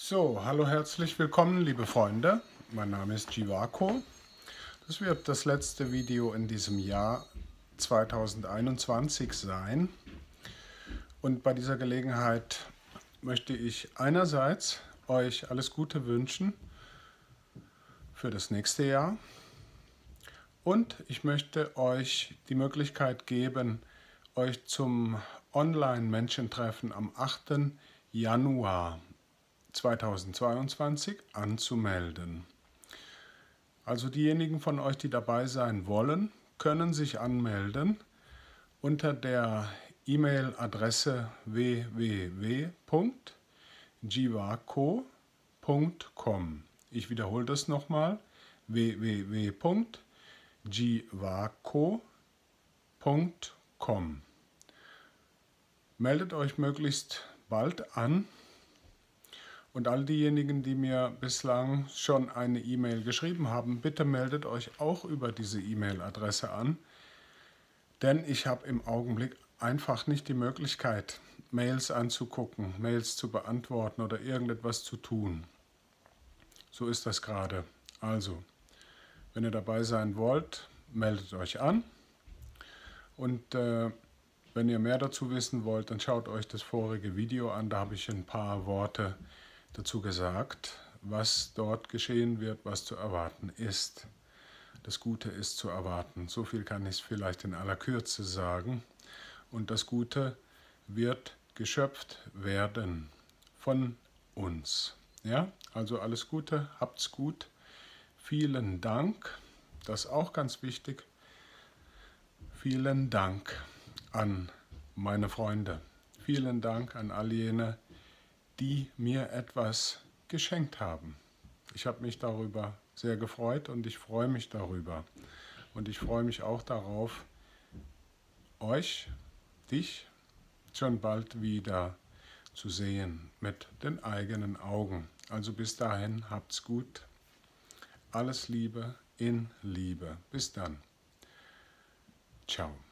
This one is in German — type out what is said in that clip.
So, hallo, herzlich willkommen, liebe Freunde. Mein Name ist Jiwako. Das wird das letzte Video in diesem Jahr 2021 sein. Und bei dieser Gelegenheit möchte ich einerseits euch alles Gute wünschen für das nächste Jahr. Und ich möchte euch die Möglichkeit geben, euch zum Online-Menschentreffen am 8. Januar 2022 anzumelden. Also diejenigen von euch, die dabei sein wollen, können sich anmelden unter der E-Mail-Adresse www.jiwako.com. Ich wiederhole das nochmal: www.jiwako.com. Meldet euch möglichst bald an. Und all diejenigen, die mir bislang schon eine E-Mail geschrieben haben, bitte meldet euch auch über diese E-Mail-Adresse an, denn ich habe im Augenblick einfach nicht die Möglichkeit, Mails anzugucken, Mails zu beantworten oder irgendetwas zu tun. So ist das gerade. Also, wenn ihr dabei sein wollt, meldet euch an. Und wenn ihr mehr dazu wissen wollt, dann schaut euch das vorige Video an. Da habe ich ein paar Worte dazu gesagt, was dort geschehen wird, was zu erwarten ist. Das Gute ist zu erwarten. So viel kann ich vielleicht in aller Kürze sagen. Und das Gute wird geschöpft werden von uns. Ja, also alles Gute, habt's gut. Vielen Dank, das ist auch ganz wichtig. Vielen Dank an meine Freunde. Vielen Dank an all jene, die mir etwas geschenkt haben. Ich habe mich darüber sehr gefreut und ich freue mich darüber. Und ich freue mich auch darauf, dich schon bald wieder zu sehen mit den eigenen Augen. Also bis dahin, habt's gut. Alles Liebe in Liebe. Bis dann. Ciao.